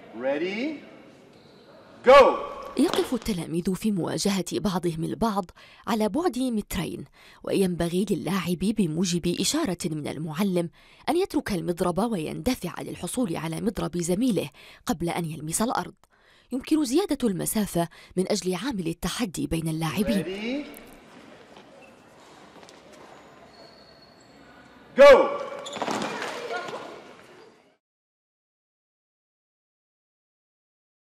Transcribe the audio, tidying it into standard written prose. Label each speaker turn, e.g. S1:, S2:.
S1: Ready, go!
S2: يقف التلاميذ في مواجهة بعضهم البعض على بعد مترين، وينبغي للاعب بموجب إشارة من المعلم أن يترك المضرب ويندفع للحصول على مضرب زميله قبل أن يلمس الأرض. يمكن زيادة المسافة من أجل عامل التحدي بين اللاعبين.
S1: Ready, go!